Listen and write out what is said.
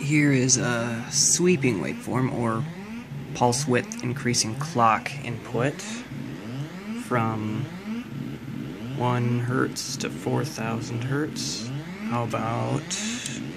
Here is a sweeping waveform, or pulse width increasing clock input from 1 Hertz to 4,000 Hertz. How about